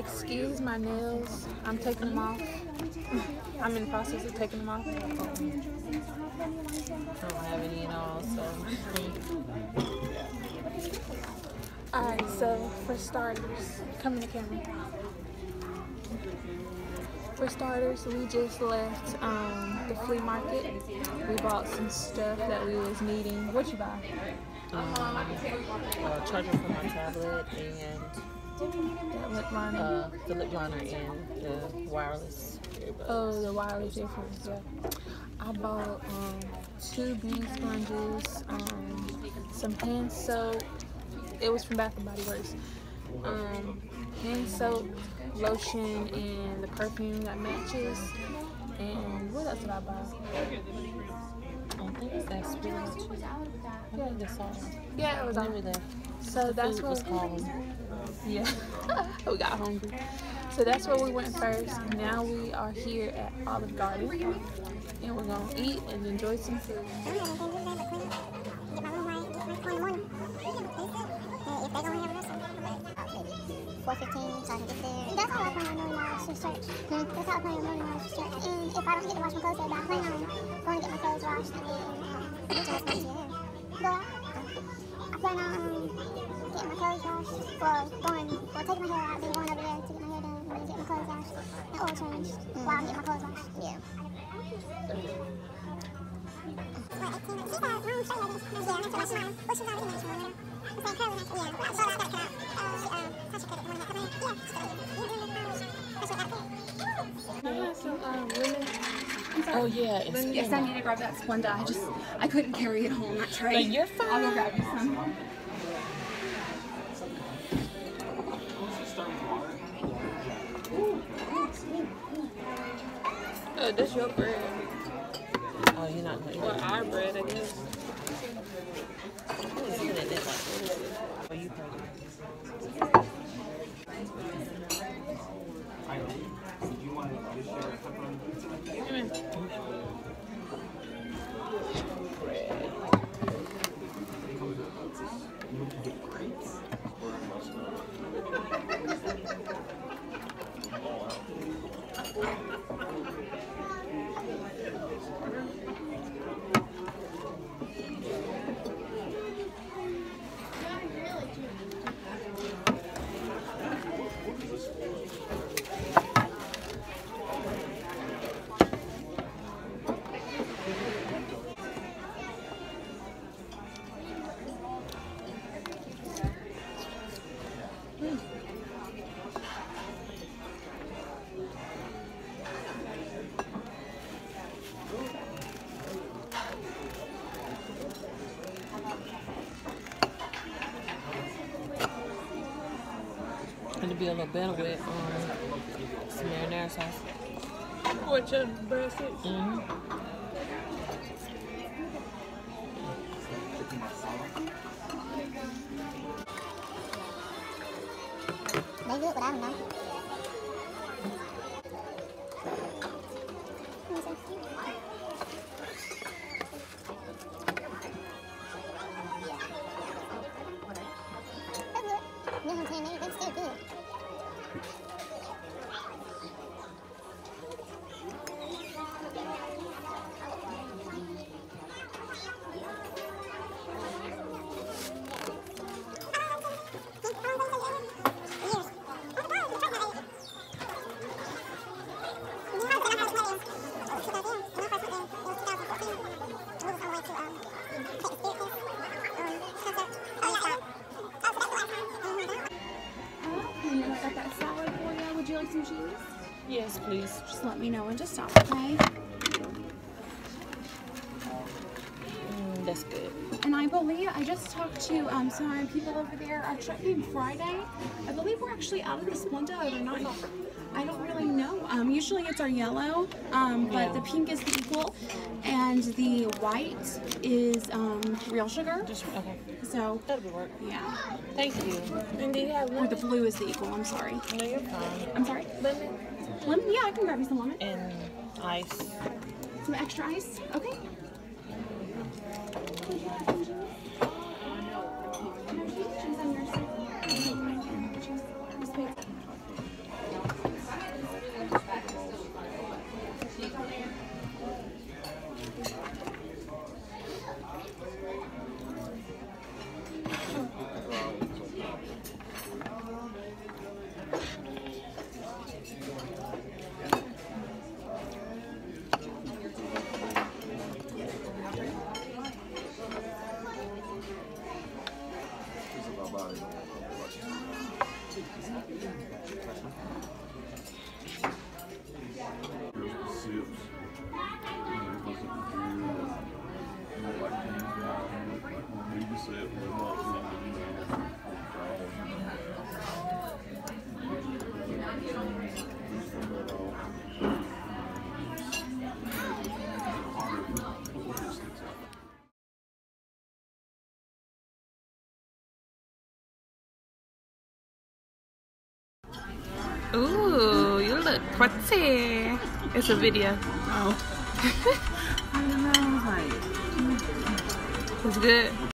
Excuse my nails. I'm taking them off. I'm in the process of taking them off. I don't have any at all, so. Alright, so for starters, come in the camera. For starters, we just left the flea market. We bought some stuff that we was needing. What you buy? A charger for my tablet and That lip liner. the lip liner and the wireless earbuds. Oh, the wireless earphones, yeah. I bought 2 beauty sponges, some hand soap. It was from Bath and Body Works. Hand soap, lotion, and the perfume that matches. And what else did I buy? I think that's pretty much it. I think that's all. Yeah, it was all. So that's what was calling. Yeah, we got hungry. So that's where we went first. Now we are here at Olive Garden, and we're gonna eat and enjoy some food. $4.15, so I can get there. That's all I plan on doing tomorrow, just church. That's all I plan on doing tomorrow, just church. And if I don't get to wash my clothes today, I plan on going to get my clothes washed and then just my hair. But I plan on getting my clothes washed, taking my hair out, then going over there to get my hair done, and then getting my clothes washed and oil changed while I'm getting my clothes washed. Yeah. Oh yeah, Yes, I need to grab that Splenda. I couldn't carry it home that tray. But you're fine. I'll go grab you some. This your bread. Oh, you're not going Or our bread, I guess. I was looking at that like, what is it? Oh, you probably. It'll be a little better with some marinara sauce. What your bread sticks? They do it without them. It's still good. Some cheese? Yes, please. Just let me know when to stop, okay? That's good. And I believe I just talked to some people over there. Our trip came Friday. I believe we're actually out of the Splenda overnight. I don't really know. Usually it's our yellow, but the pink is the equal, and the white is real sugar. Okay. So that'll work. Yeah. Thank you. And do you have lemon? Or the blue is the equal. I'm sorry. No, you're fine. I'm sorry. Lemon? Lemon? Yeah, I can grab you some lemon. And ice. Some extra ice. Okay. Ooh, you look pretty. It's a video. Oh. I don't know. Like, It's good.